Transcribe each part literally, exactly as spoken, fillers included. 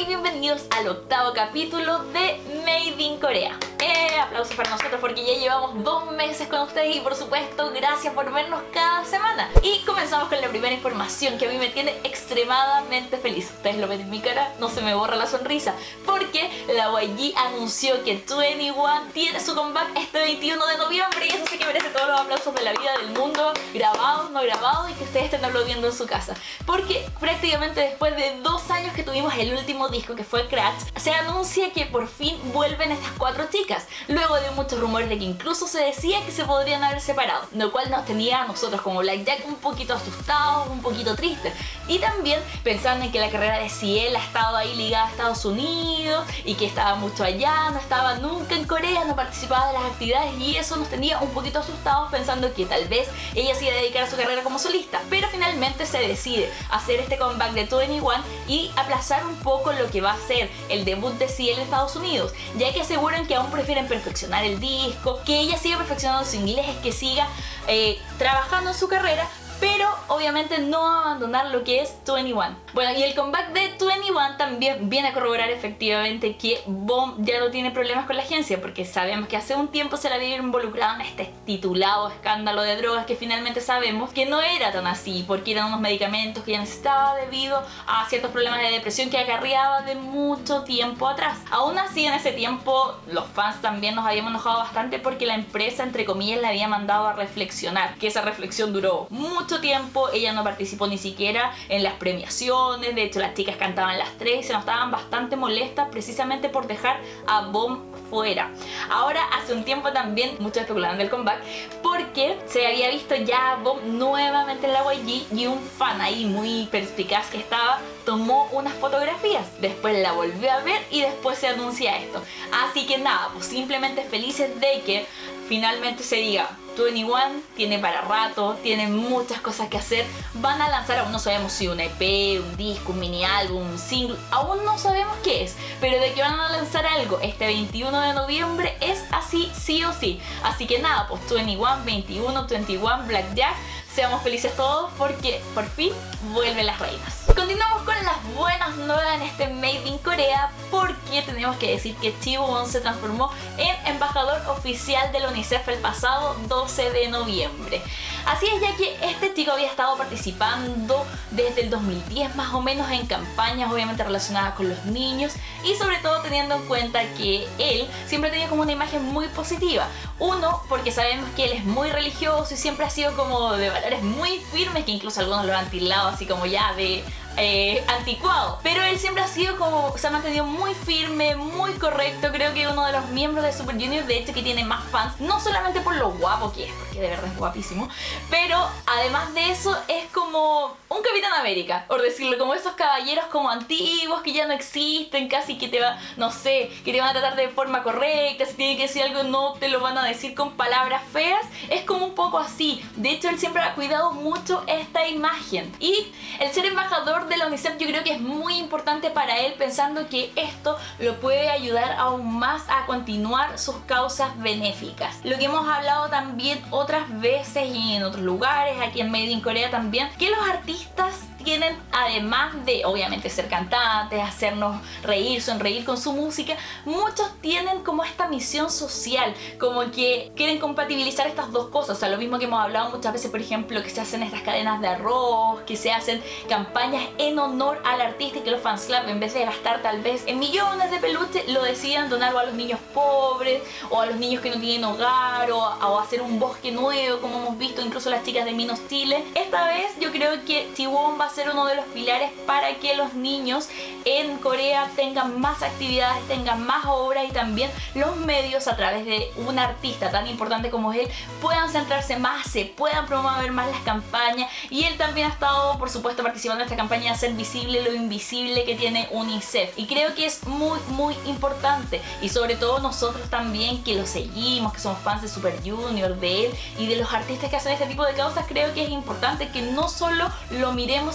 y bienvenidos al octavo capítulo de Made in Corea. Eh, aplausos para nosotros porque ya llevamos dos meses con ustedes y por supuesto gracias por vernos cada semana. Y comenzamos con la primera información que a mí me tiene extremadamente feliz. Ustedes lo ven en mi cara, no se me borra la sonrisa, porque la Y G anunció que veintiuno tiene su comeback este veintiuno de noviembre y eso sí que merece todos los aplausos de la vida del mundo, grabados, no grabados, y que ustedes estén aplaudiendo en su casa. Porque prácticamente después de dos años que tuvimos el último disco, que fue Crash, se anuncia que por fin vuelven estas cuatro chicas, luego de muchos rumores de que incluso se decía que se podrían haber separado, lo cual nos tenía a nosotros como Blackjack un poquito asustados, un poquito tristes, y también pensando en que la carrera de Ciel ha estado ahí ligada a Estados Unidos y que estaba mucho allá, no estaba nunca en Corea, no participaba de las actividades, y eso nos tenía un poquito asustados pensando que tal vez ella se iba a dedicar a su carrera como solista. Pero finalmente se decide hacer este comeback de veintiuno y aplazar un poco lo que va a ser el debut de Ciel en Estados Unidos, ya que aseguran que aún prefieren perfeccionar el disco, que ella siga perfeccionando su inglés, que siga eh, trabajando en su carrera, pero obviamente no abandonar lo que es veintiuno. Bueno, y el comeback de veintiuno también viene a corroborar efectivamente que Bomb ya no tiene problemas con la agencia, porque sabemos que hace un tiempo se la había involucrado en este titulado escándalo de drogas, que finalmente sabemos que no era tan así, porque eran unos medicamentos que ella necesitaba debido a ciertos problemas de depresión que acarreaba de mucho tiempo atrás. Aún así, en ese tiempo los fans también nos habíamos enojado bastante porque la empresa, entre comillas, la había mandado a reflexionar, que esa reflexión duró mucho tiempo. Ella no participó ni siquiera en las premiaciones, de hecho las chicas cantaban las tres y se nos estaban bastante molestas precisamente por dejar a Bomb fuera. Ahora hace un tiempo también muchos especulaban del comeback porque se había visto ya a Bomb nuevamente en la Y G y un fan ahí muy perspicaz que estaba tomó unas fotografías, después la volvió a ver y después se anuncia esto. Así que nada, pues simplemente felices de que finalmente se diga veintiuno tiene para rato, tiene muchas cosas que hacer. Van a lanzar, aún no sabemos si un E P, un disco, un mini álbum, un single, aún no sabemos qué es, pero de que van a lanzar algo este veintiuno de noviembre es así, sí o sí. Así que nada, pues veintiuno, veintiuno, veintiuno, Blackjack, seamos felices todos porque por fin vuelven las reinas. Continuamos con las buenas nuevas en este Made in Corea, porque tenemos que decir que Jiwon se transformó en embajador oficial de la UNICEF el pasado doce de noviembre. Así es, ya que este chico había estado participando desde el dos mil diez más o menos en campañas obviamente relacionadas con los niños, y sobre todo teniendo en cuenta que él siempre tenía como una imagen muy positiva. Uno, porque sabemos que él es muy religioso y siempre ha sido como de valores muy firmes, que incluso algunos lo han tildado así como ya de Eh, anticuado, pero él siempre ha sido como, se ha mantenido muy firme, muy correcto. Creo que uno de los miembros de Super Junior, de hecho, que tiene más fans, no solamente por lo guapo que es, porque de verdad es guapísimo, pero además de eso es como un Capitán América, por decirlo, como esos caballeros como antiguos que ya no existen, casi que te va, no sé, que te van a tratar de forma correcta, si tienen que decir algo no te lo van a decir con palabras feas, es como un poco así. De hecho, él siempre ha cuidado mucho esta imagen, y el ser embajador de la UNICEF yo creo que es muy importante para él, pensando que esto lo puede ayudar aún más a continuar sus causas benéficas. Lo que hemos hablado también otras veces y en otros lugares, aquí en Made in Corea también, que los artistas tienen, además de obviamente ser cantantes, hacernos reír, sonreír con su música, muchos tienen como esta misión social, como que quieren compatibilizar estas dos cosas. O sea, lo mismo que hemos hablado muchas veces, por ejemplo, que se hacen estas cadenas de arroz, que se hacen campañas en honor al artista, y que los fans club, en vez de gastar tal vez en millones de peluches, lo deciden donarlo a los niños pobres o a los niños que no tienen hogar, o, o hacer un bosque nuevo, como hemos visto incluso las chicas de Minos Chile. Esta vez yo creo que Jiwon va a ser uno de los pilares para que los niños en Corea tengan más actividades, tengan más obras, y también los medios, a través de un artista tan importante como él, puedan centrarse más, se puedan promover más las campañas. Y él también ha estado, por supuesto, participando en esta campaña de hacer visible lo invisible que tiene UNICEF, y creo que es muy muy importante, y sobre todo nosotros también que lo seguimos, que somos fans de Super Junior, de él y de los artistas que hacen este tipo de causas, creo que es importante que no solo lo miremos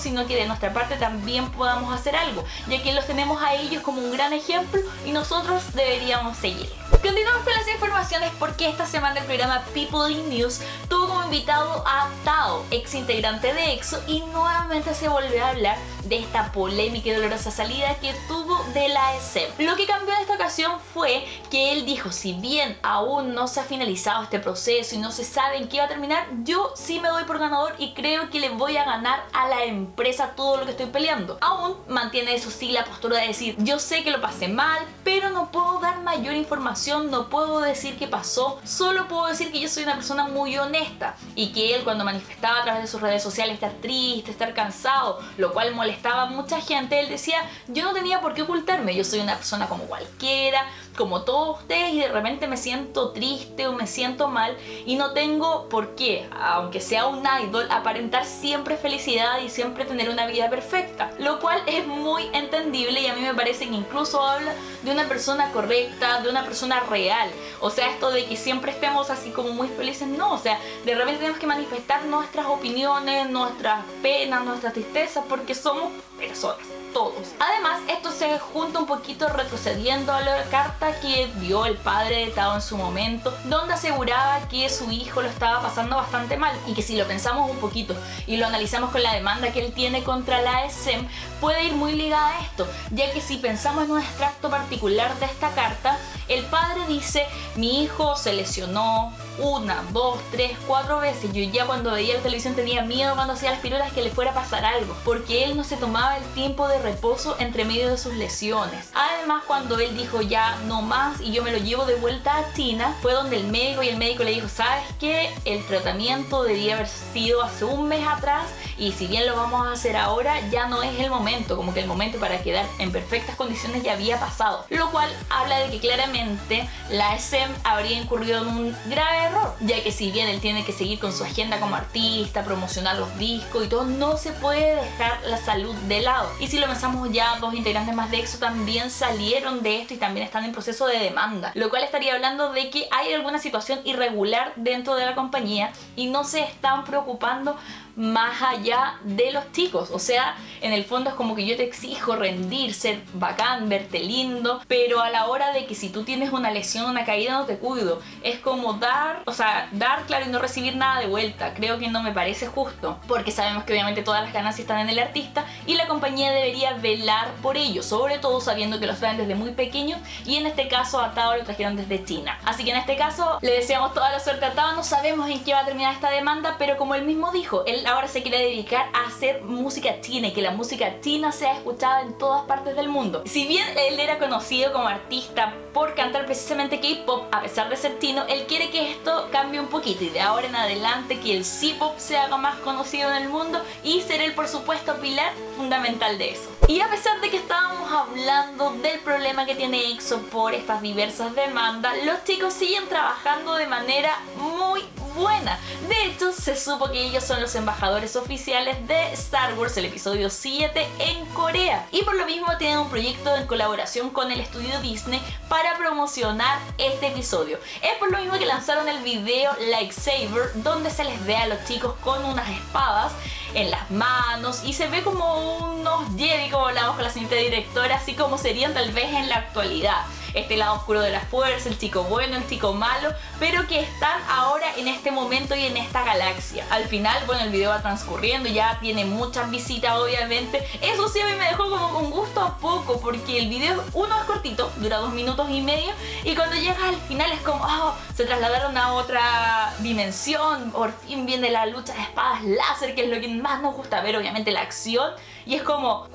sino que de nuestra parte también podamos hacer algo, ya que los tenemos a ellos como un gran ejemplo y nosotros deberíamos seguir. Continuamos con las informaciones porque esta semana el programa People in News tuvo como invitado a Tao, ex integrante de EXO, y nuevamente se volvió a hablar de esta polémica y dolorosa salida que tuvo de la A S M. Lo que cambió en esta ocasión fue que él dijo, si bien aún no se ha finalizado este proceso y no se sabe en qué va a terminar, yo sí me doy por ganador y creo que le voy a ganar a la empresa todo lo que estoy peleando. Aún mantiene eso sí la postura de decir, yo sé que lo pasé mal, pero no puedo dar mayor información, no puedo decir qué pasó, solo puedo decir que yo soy una persona muy honesta, y que él cuando manifestaba a través de sus redes sociales estar triste, estar cansado, lo cual molestaba a mucha gente, él decía, yo no tenía por qué ocultarme, yo soy una persona como cualquiera, como todos ustedes, y de repente me siento triste o me siento mal y no tengo por qué, aunque sea un idol, aparentar siempre felicidad y siempre tener una vida perfecta, lo cual es muy entendible, y a mí me parece que incluso habla de una persona correcta, de una persona real. O sea, esto de que siempre estemos así como muy felices, no, o sea, de repente tenemos que manifestar nuestras opiniones, nuestras penas, nuestras tristezas, porque somos personas, todos. Además, esto se junta un poquito retrocediendo a la carta que dio el padre de Tao en su momento, donde aseguraba que su hijo lo estaba pasando bastante mal, y que si lo pensamos un poquito y lo analizamos con la demanda que él tiene contra la A S M, puede ir muy ligada a esto, ya que si pensamos en un extracto particular de esta carta, el padre dice, mi hijo se lesionó una, dos, tres, cuatro veces. Yo ya cuando veía la televisión tenía miedo cuando hacía las pirulas que le fuera a pasar algo, porque él no se tomaba el tiempo de reposo entre medio de sus lesiones. Además, cuando él dijo ya no más y yo me lo llevo de vuelta a China, fue donde el médico y el médico le dijo, ¿sabes qué? El tratamiento debía haber sido hace un mes atrás, y si bien lo vamos a hacer ahora, ya no es el momento, como que el momento para quedar en perfectas condiciones ya había pasado, lo cual habla de que claramente la A S M habría incurrido en un grave error, ya que si bien él tiene que seguir con su agenda como artista, promocionar los discos y todo, no se puede dejar la salud de lado. Y si lo pensamos, ya dos integrantes más de EXO también salieron de esto y también están en proceso de demanda, lo cual estaría hablando de que hay alguna situación irregular dentro de la compañía y no se están preocupando más allá de los chicos. O sea, en el fondo es como que yo te exijo rendir, ser bacán, verte lindo, pero a la hora de que si tú tienes una lesión, una caída, no te cuido. Es como dar, o sea, dar claro y no recibir nada de vuelta. Creo que no me parece justo, porque sabemos que obviamente todas las ganancias están en el artista y la compañía debería velar por ello, sobre todo sabiendo que los traen desde muy pequeños, y en este caso a Tao lo trajeron desde China. Así que en este caso le deseamos toda la suerte a Tao. No sabemos en qué va a terminar esta demanda, pero como él mismo dijo, él ahora se quiere dedicar a hacer música china y que la música china sea escuchada en todas partes del mundo. Si bien él era conocido como artista por cantar precisamente K-pop, a pesar de ser chino, él quiere que esto cambie un poquito y de ahora en adelante que el C-pop se haga más conocido en el mundo, y ser él por supuesto pilar fundamental de eso. Y a pesar de que estábamos hablando del problema que tiene EXO por estas diversas demandas, los chicos siguen trabajando de manera muy buena. De hecho, se supo que ellos son los embajadores oficiales de Star Wars, el episodio siete, en Corea, y por lo mismo tienen un proyecto en colaboración con el estudio Disney para promocionar este episodio. Es por lo mismo que lanzaron el video Lightsaber, donde se les ve a los chicos con unas espadas en las manos y se ve como unos Jedi, como hablamos con la señorita directora, así como serían tal vez en la actualidad. Este lado oscuro de la fuerza, el chico bueno, el chico malo, pero que están ahora en este momento y en esta galaxia. Al final, bueno, el video va transcurriendo, ya tiene muchas visitas obviamente. Eso sí, a mí me dejó como con gusto a poco, porque el video, uno es cortito, dura dos minutos y medio, y cuando llegas al final es como, oh, se trasladaron a otra dimensión, por fin viene la lucha de espadas láser, que es lo que más nos gusta ver, obviamente la acción, y es como,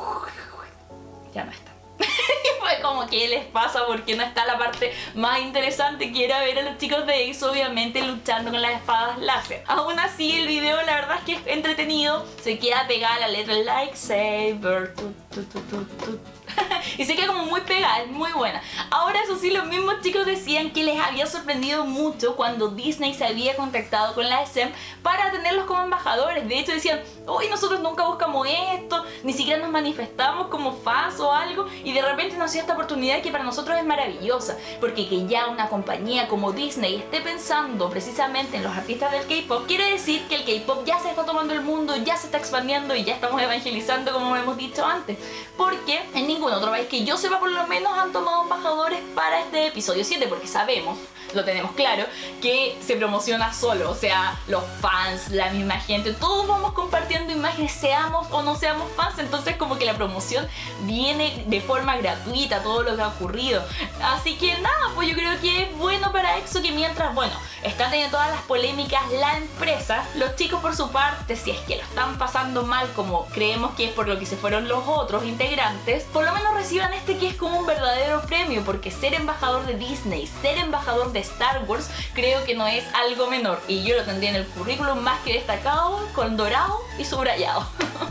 ya no está. Fue como, ¿qué les pasa? Porque no está la parte más interesante, que era ver a los chicos de EXO obviamente luchando con las espadas láser. Aún así, el video la verdad es que es entretenido, se queda pegada la letra Lightsaber, tu, tu, tu, tu, tu. Y se queda como muy pegada, es muy buena. Ahora eso sí, los mismos chicos decían que les había sorprendido mucho cuando Disney se había contactado con la S M para tenerlos como embajadores. De hecho decían, uy, nosotros nunca buscamos esto, ni siquiera nos manifestamos como fans o algo, y de repente nos dio esta oportunidad que para nosotros es maravillosa, porque que ya una compañía como Disney esté pensando precisamente en los artistas del K-pop, quiere decir que el K-pop ya se está tomando el mundo, ya se está expandiendo y ya estamos evangelizando, como hemos dicho antes, porque en ningún otro país que yo sepa por lo menos han tomado embajadores para este episodio siete, porque sabemos, lo tenemos claro, que se promociona solo, o sea, los fans, la misma gente, todos vamos compartiendo imágenes, seamos o no seamos fans, entonces como que la promoción viene de forma gratuita, todo lo que ha ocurrido. Así que nada, pues yo creo que es bueno para EXO que mientras, bueno, están teniendo todas las polémicas la empresa, los chicos por su parte, si es que lo están pasando mal como creemos que es por lo que se fueron los otros integrantes, por lo menos reciban este que es como un verdadero premio, porque ser embajador de Disney, ser embajador de Star Wars, creo que no es algo menor, y yo lo tendría en el currículum más que destacado, con dorado y subrayado.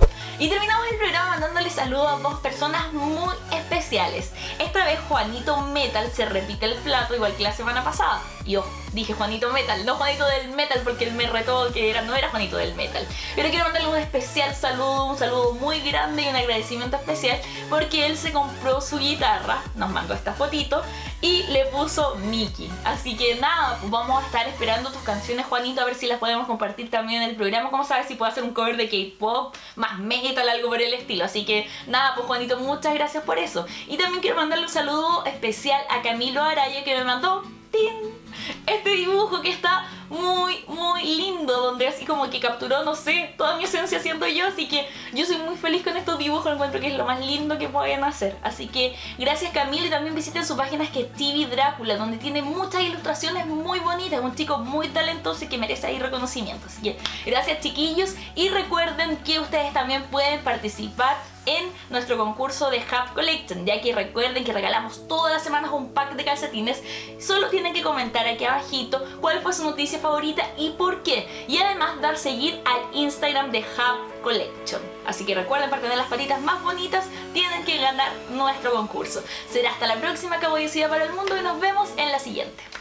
Y terminamos el programa mandándole saludos a dos personas muy especiales. Esta vez Juanito Metal se repite el plato igual que la semana pasada. Y yo dije Juanito Metal, no Juanito del Metal, porque él me retó que era, no era Juanito del Metal. Pero quiero mandarle un especial saludo, un saludo muy grande y un agradecimiento especial porque él se compró su guitarra, nos mandó esta fotito y le puso Mickey. Así que nada, pues vamos a estar esperando tus canciones, Juanito, a ver si las podemos compartir también en el programa. Como sabes, si puedo hacer un cover de K-pop, más metal, algo por el estilo. Así que nada, pues Juanito, muchas gracias por eso. Y también quiero mandarle un saludo especial a Camilo Araya, que me mandó ¡tin! Este dibujo que está muy muy lindo, donde así como que capturó, no sé, toda mi esencia siendo yo, así que yo soy muy feliz con estos dibujos, encuentro que es lo más lindo que pueden hacer. Así que gracias Camilo, y también visiten su página que es T V Drácula, donde tiene muchas ilustraciones muy bonitas, un chico muy talentoso y que merece ahí reconocimiento. Así que gracias chiquillos, y recuerden que ustedes también pueden participar en nuestro concurso de Hub Collection, ya que recuerden que regalamos todas las semanas un pack de calcetines. Solo tienen que comentar aquí abajito cuál fue su noticia favorita y por qué, y además dar seguir al Instagram de Hub Collection. Así que recuerden, para tener las patitas más bonitas tienen que ganar nuestro concurso. Será hasta la próxima, Caballerosidad para el Mundo, y nos vemos en la siguiente.